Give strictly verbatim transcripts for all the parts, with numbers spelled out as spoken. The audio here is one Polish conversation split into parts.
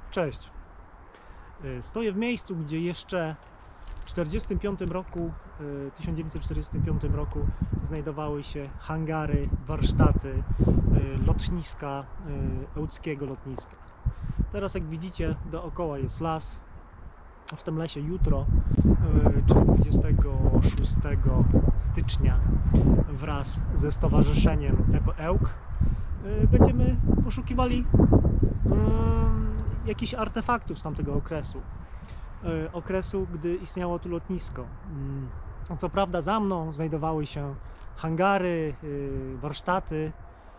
Cześć. Stoję w miejscu, gdzie jeszcze w czterdziestym piątym roku, tysiąc dziewięćset czterdziestym piątym roku znajdowały się hangary, warsztaty, lotniska, ełckiego lotniska. Teraz, jak widzicie, dookoła jest las. W tym lesie jutro, czyli dwudziestego szóstego stycznia, wraz ze Stowarzyszeniem EPEŁK będziemy poszukiwali jakichś artefaktów z tamtego okresu. Okresu, gdy istniało tu lotnisko. Co prawda za mną znajdowały się hangary, warsztaty.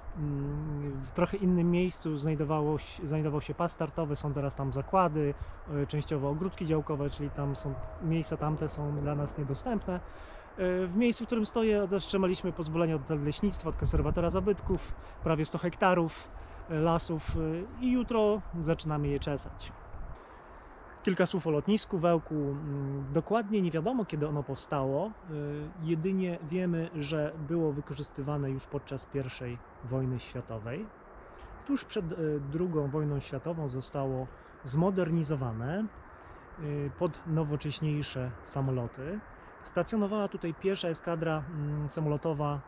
W trochę innym miejscu znajdowało się, znajdował się pas startowy, są teraz tam zakłady, częściowo ogródki działkowe, czyli tam są miejsca tamte są dla nas niedostępne. W miejscu, w którym stoję, otrzymaliśmy pozwolenie od leśnictwa, od konserwatora zabytków, prawie sto hektarów lasów i jutro zaczynamy je czesać. Kilka słów o lotnisku w Ełku. Dokładnie nie wiadomo, kiedy ono powstało, jedynie wiemy, że było wykorzystywane już podczas pierwszej wojny światowej. Tuż przed drugą wojną światową zostało zmodernizowane pod nowocześniejsze samoloty. Stacjonowała tutaj pierwsza eskadra samolotowa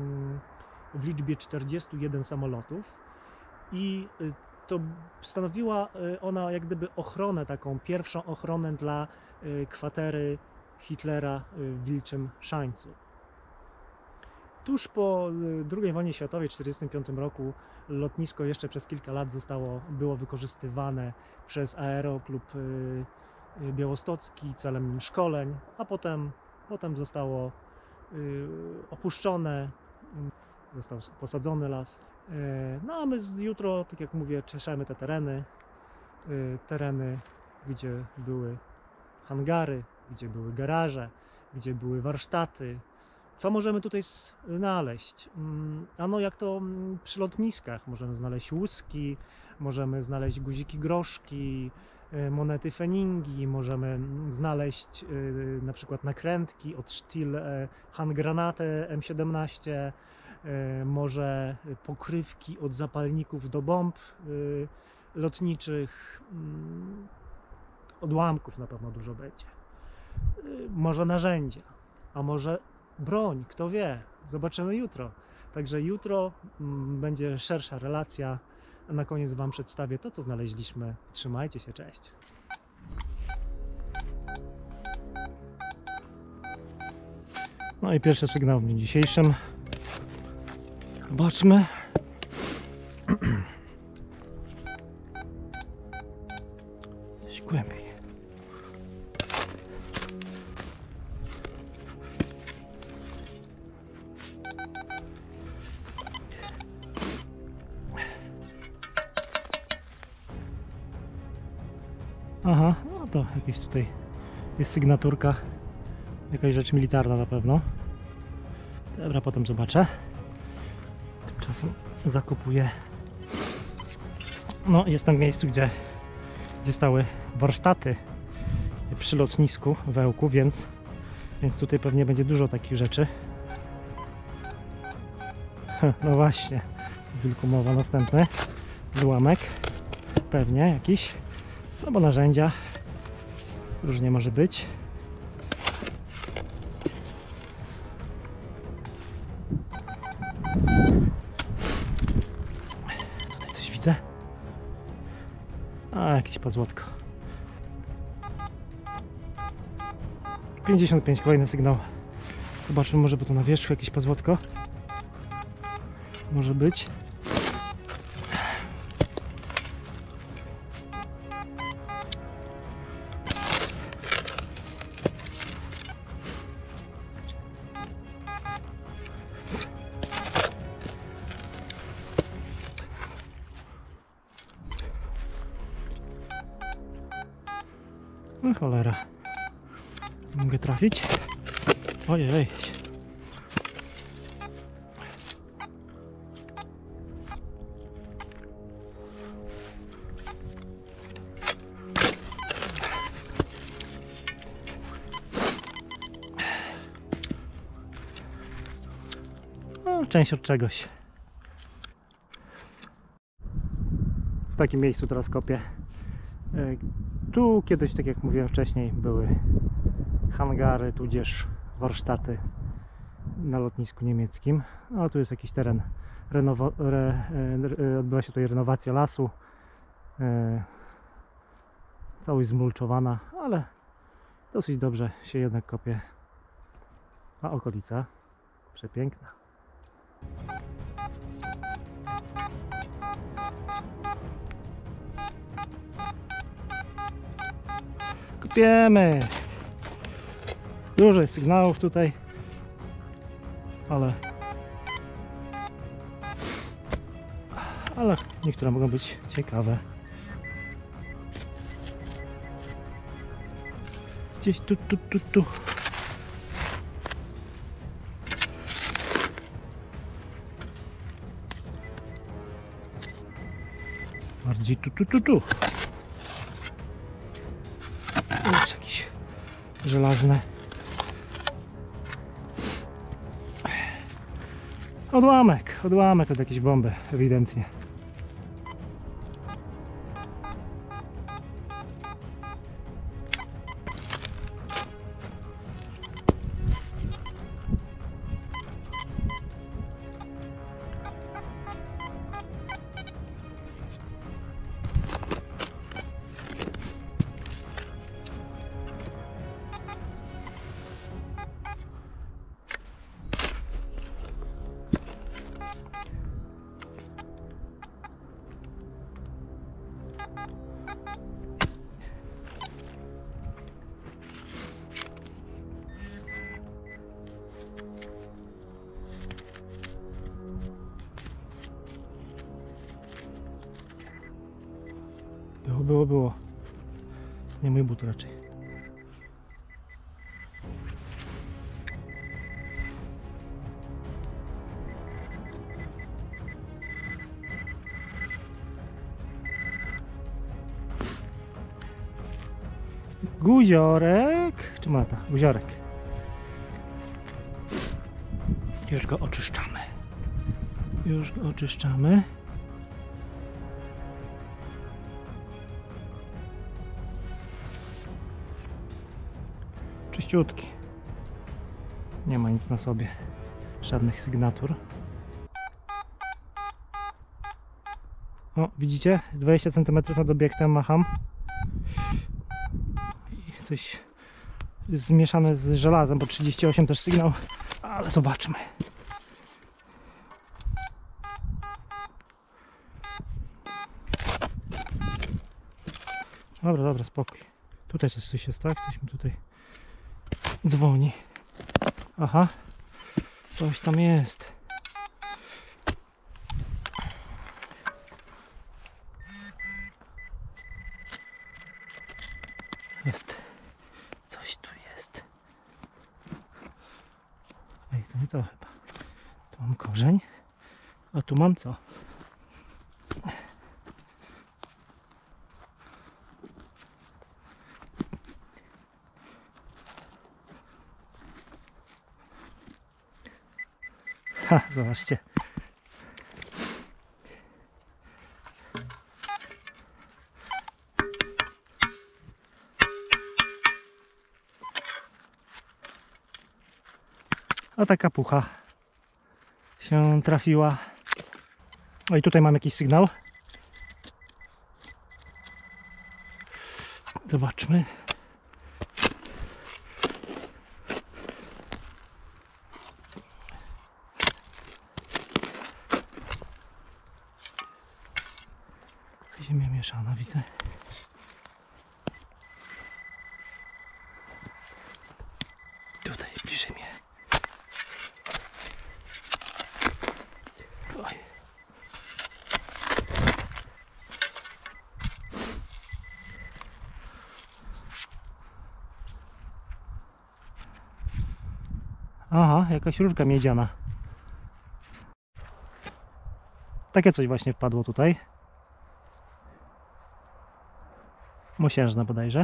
w liczbie czterdziestu jeden samolotów i to stanowiła ona jak gdyby ochronę, taką pierwszą ochronę dla kwatery Hitlera w Wilczym Szańcu. Tuż po drugiej wojnie światowej w tysiąc dziewięćset czterdziestym piątym roku lotnisko jeszcze przez kilka lat zostało, było wykorzystywane przez Aeroklub Białostocki celem szkoleń, a potem, potem zostało opuszczone, został posadzony las. No a my jutro, tak jak mówię, czeszemy te tereny, tereny, gdzie były hangary, gdzie były garaże, gdzie były warsztaty. Co możemy tutaj znaleźć? Ano jak to przy lotniskach, możemy znaleźć łuski, możemy znaleźć guziki groszki, monety feningi, możemy znaleźć na przykład nakrętki od Stihl Handgranate M siedemnaście, może pokrywki od zapalników do bomb lotniczych, odłamków na pewno dużo będzie, może narzędzia, a może broń, kto wie, zobaczymy jutro. Także jutro będzie szersza relacja, a na koniec Wam przedstawię to, co znaleźliśmy. Trzymajcie się, cześć! No i pierwszy sygnał w dniu dzisiejszym. Zobaczmy. Gdzieś głębiej. Aha, no to jakieś tutaj jest sygnaturka, jakaś rzecz militarna na pewno. Dobra, potem zobaczę. Tymczasem zakupuję. No, jestem w miejscu, gdzie, gdzie stały warsztaty przy lotnisku w Ełku, więc, więc tutaj pewnie będzie dużo takich rzeczy. No właśnie, wilku mowa, następny złamek, pewnie jakiś, albo narzędzia, różnie może być. Tutaj coś widzę. A, jakieś pozłotko. pięćdziesiąt pięć, kolejny sygnał. Zobaczmy, może bo to na wierzchu jakieś pozłotko. Może być. No cholera. Mogę trafić? Ojej. No, część od czegoś. W takim miejscu teraz kopię Tu kiedyś, tak jak mówiłem wcześniej, były hangary, tudzież warsztaty na lotnisku niemieckim. A tu jest jakiś teren, renowa re, re, odbyła się tutaj renowacja lasu, e, całość zmulczowana, ale dosyć dobrze się jednak kopie, a okolica przepiękna. Kopiemy! Dużo jest sygnałów tutaj, ale ale niektóre mogą być ciekawe. Gdzieś tu, tu, tu, tu. Bardziej tu, tu, tu, tu. Jeszcze jakieś żelazne. Odłamek, odłamek od jakiejś bomby, ewidentnie. Było, było, było. Nie mój but raczej. Guziorek, czy mata? Guziorek. Już go oczyszczamy. Już go oczyszczamy. Czyściutki. Nie ma nic na sobie. Żadnych sygnatur. O, widzicie? dwadzieścia centymetrów nad obiektem macham. I coś zmieszane z żelazem, bo trzydzieści osiem też sygnał. Ale zobaczmy. Dobra, dobra, spokój. Tutaj coś, coś jest, tak? Coś mi tutaj dzwoni. Aha. Coś tam jest. Jest. Coś tu jest. Ej, to nie to chyba. Tu mam korzeń. A tu mam co? Ha, zobaczcie. A taka pucha się trafiła. No i tutaj mam jakiś sygnał. Zobaczmy. Ziemia mieszana, widzę. Tutaj bliżej mnie. Oj. Aha, jakaś rurka miedziana. Takie coś właśnie wpadło tutaj. Mosiężna bodajże.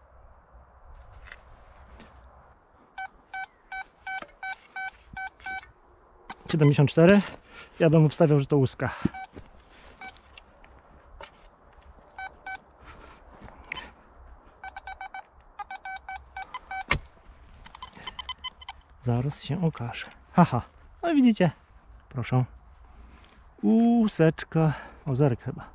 siedemdziesiąt cztery. Ja bym obstawiał, że to łuska. Zaraz się okaże. Haha, no widzicie? Proszę. Łuseczka. Ozerek chyba.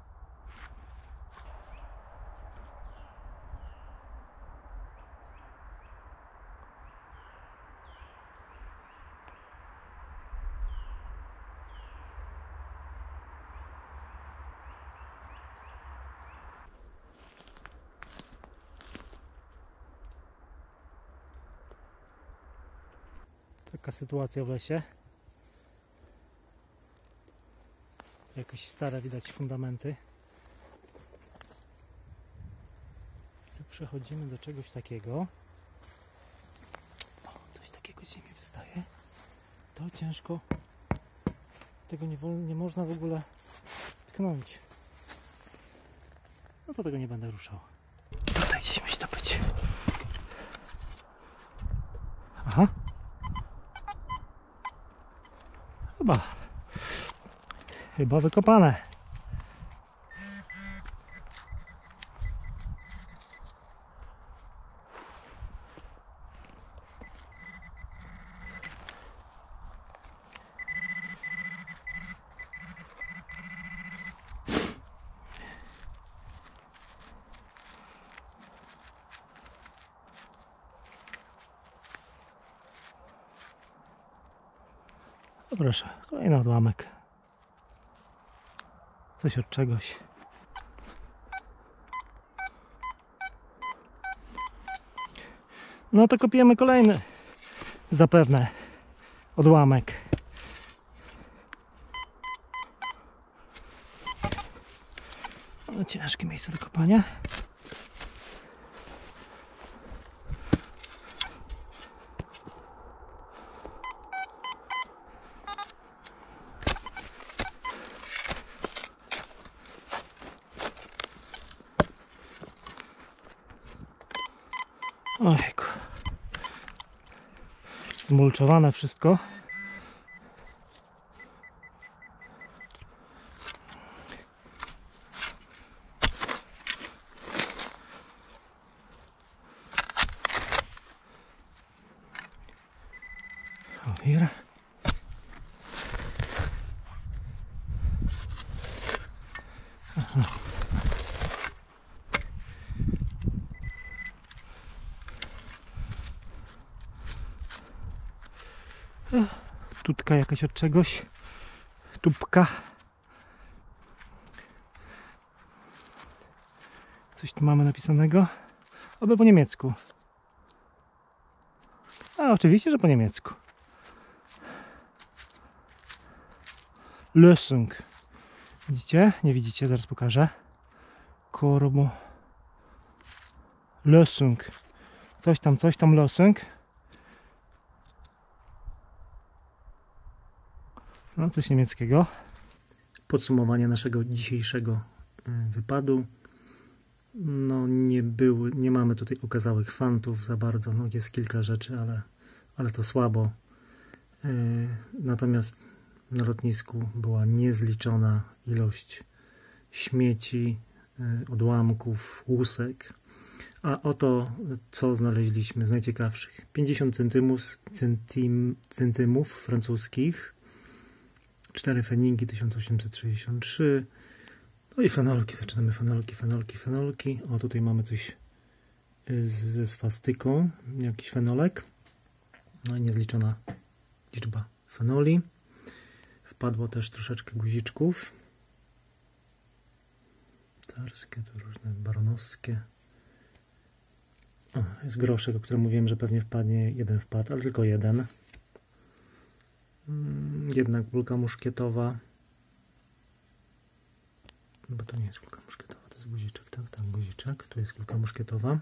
Taka sytuacja w lesie. Jakieś stare widać fundamenty. Tu przechodzimy do czegoś takiego. O, coś takiego z ziemi wystaje. To ciężko. Tego nie, nie można w ogóle tknąć. No to tego nie będę ruszał. Tutaj gdzieś musi to być. Aha. Chyba. Chyba wykopane. No proszę, kolejny odłamek. Coś od czegoś. No to kopiemy kolejny. Zapewne odłamek. No, ciężkie miejsce do kopania. Ojejku. Zmulczowane wszystko. Ojej. Aha. Tutka jakaś od czegoś. Tubka. Coś tu mamy napisanego. Oby po niemiecku. A oczywiście, że po niemiecku. Lösung. Widzicie? Nie widzicie? Zaraz pokażę. Korbo. Lösung. Coś tam, coś tam Lösung. No, coś niemieckiego. Podsumowanie naszego dzisiejszego wypadu. No, nie było, nie mamy tutaj okazałych fantów za bardzo. No, jest kilka rzeczy, ale, ale to słabo. Yy, natomiast na lotnisku była niezliczona ilość śmieci, yy, odłamków, łusek. A oto, co znaleźliśmy z najciekawszych. pięćdziesiąt centymów, centim, centymów francuskich. cztery feningi tysiąc osiemset sześćdziesiąt trzy. No i fenolki. Zaczynamy fenolki, fenolki, fenolki. O, tutaj mamy coś ze swastyką. Jakiś fenolek. No i niezliczona liczba fenoli. Wpadło też troszeczkę guziczków. Tarskie, to różne baronowskie. O, jest groszek, o którym mówiłem, że pewnie wpadnie. Jeden wpadł, ale tylko jeden. Jednak kulka muszkietowa. Bo to nie jest kulka muszkietowa, to jest guziczek, tak? Tak, guziczek. Tu jest kulka muszkietowa.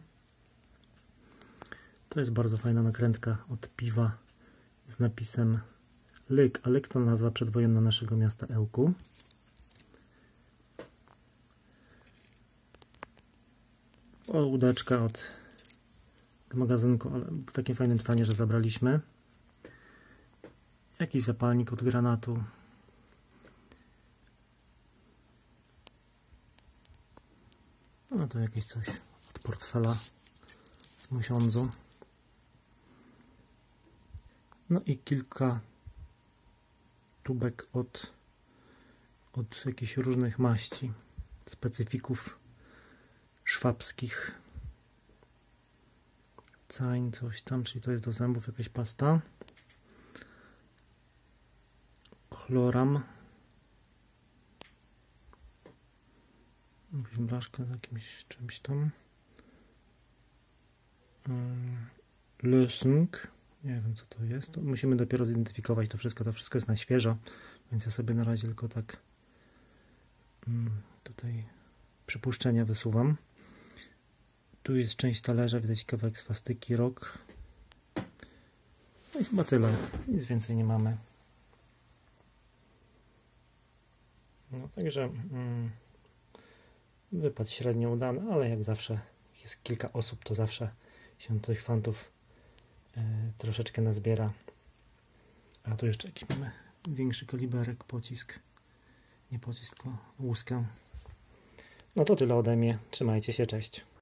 To jest bardzo fajna nakrętka od piwa z napisem Lyk, a Lyk to nazwa przedwojenna naszego miasta Ełku. O, łódeczka od magazynku, ale w takim fajnym stanie, że zabraliśmy. Jakiś zapalnik od granatu. No to jakieś coś od portfela z musiądzu. No i kilka tubek od, od jakichś różnych maści, specyfików szwabskich. Cain, coś tam, czyli to jest do zębów jakaś pasta. Chloram. Jakaś blaszka z jakimś czymś tam. Lösung. Nie wiem, co to jest. To musimy dopiero zidentyfikować to wszystko. To wszystko jest na świeżo, więc ja sobie na razie tylko tak tutaj przypuszczenia wysuwam. Tu jest część talerza, widać kawałek swastyki, rok. No i chyba tyle. Nic więcej nie mamy. No także mm, wypad średnio udany, ale jak zawsze jest kilka osób, to zawsze się tych fantów y, troszeczkę nazbiera. A tu jeszcze jakiś mamy większy kaliberek, pocisk. Nie pocisk, tylko łuskę. No to tyle ode mnie. Trzymajcie się, cześć.